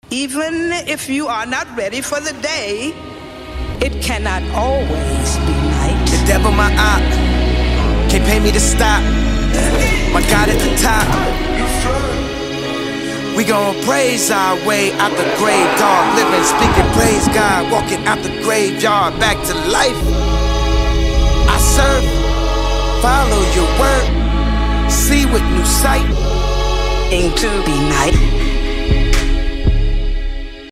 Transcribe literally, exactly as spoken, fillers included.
Even if you are not ready for the day, it cannot always be night. The devil my eye can't pay me to stop. My God at the top. We gon' praise our way out the grave, dog. Living, speaking, praise God. Walking out the graveyard, back to life. I serve, follow your word, see with new sight. Into be night.